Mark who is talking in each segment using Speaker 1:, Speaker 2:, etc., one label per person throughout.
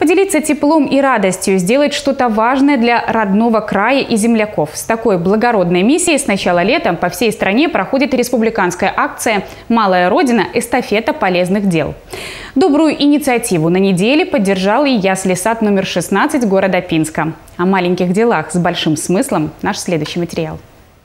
Speaker 1: Поделиться теплом и радостью, сделать что-то важное для родного края и земляков. С такой благородной миссией с начала лета по всей стране проходит республиканская акция «Малая Родина. Эстафета полезных дел». Добрую инициативу на неделе поддержал и ясли-сад номер 16 города Пинска. О маленьких делах с большим смыслом наш следующий материал.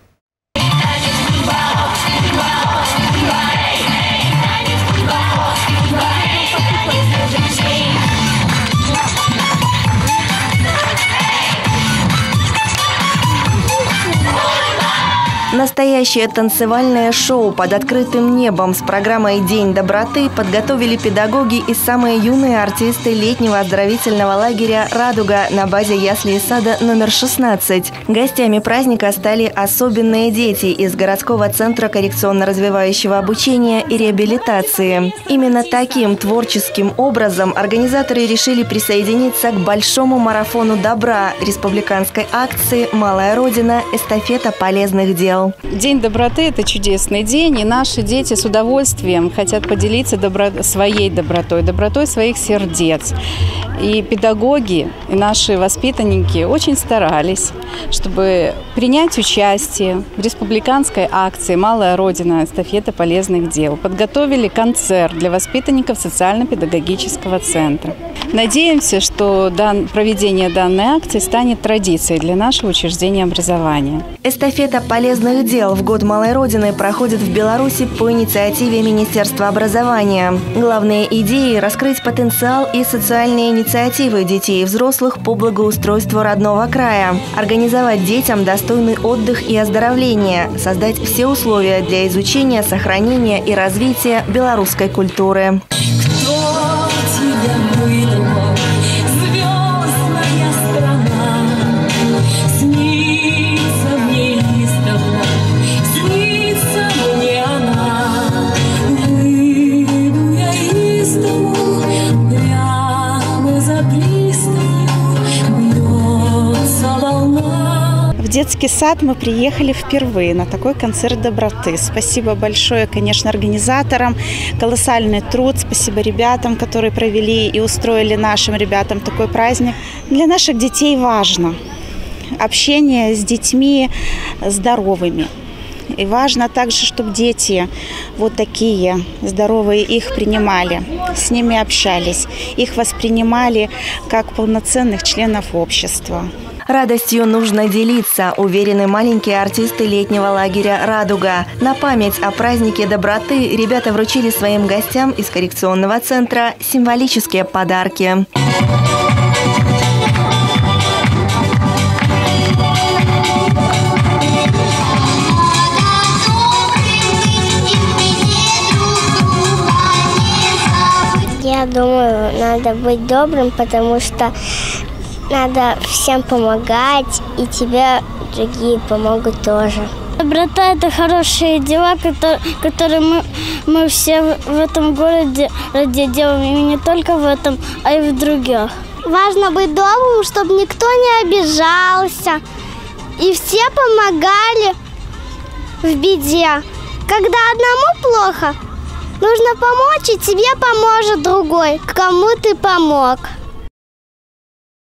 Speaker 2: Настоящее танцевальное шоу под открытым небом с программой «День доброты» подготовили педагоги и самые юные артисты летнего оздоровительного лагеря «Радуга» на базе ясли-сада номер 16. Гостями праздника стали особенные дети из городского центра коррекционно-развивающего обучения и реабилитации. Именно таким творческим образом организаторы решили присоединиться к большому марафону добра республиканской акции «Малая Родина. Эстафета полезных дел».
Speaker 3: День доброты – это чудесный день, и наши дети с удовольствием хотят поделиться своей добротой своих сердец. И педагоги, и наши воспитанники очень старались, чтобы принять участие в республиканской акции «Малая Родина. Эстафета полезных дел». Подготовили концерт для воспитанников социально-педагогического центра. Надеемся, что проведение данной акции станет традицией для нашего учреждения образования.
Speaker 2: Эстафета полезных дел в год Малой Родины проходит в Беларуси по инициативе Министерства образования. Главные идеи – раскрыть потенциал и социальные инициативы детей и взрослых по благоустройству родного края, организовать детям достойный отдых и оздоровление, создать все условия для изучения, сохранения и развития белорусской культуры.
Speaker 4: В детский сад мы приехали впервые на такой концерт доброты. Спасибо большое, конечно, организаторам. Колоссальный труд. Спасибо ребятам, которые провели и устроили нашим ребятам такой праздник. Для наших детей важно общение с детьми здоровыми. И важно также, чтобы дети вот такие здоровые их принимали, с ними общались, их воспринимали как полноценных членов общества.
Speaker 2: Радостью нужно делиться, уверены маленькие артисты летнего лагеря «Радуга». На память о празднике доброты ребята вручили своим гостям из коррекционного центра символические подарки.
Speaker 5: Я думаю, надо быть добрым, потому что надо всем помогать, и тебе другие помогут тоже. Доброта – это хорошие дела, которые мы все в этом городе делаем, и не только в этом, а и в других. Важно быть добрым, чтобы никто не обижался, и все помогали в беде. Когда одному плохо, нужно помочь, и тебе поможет другой, кому ты помог.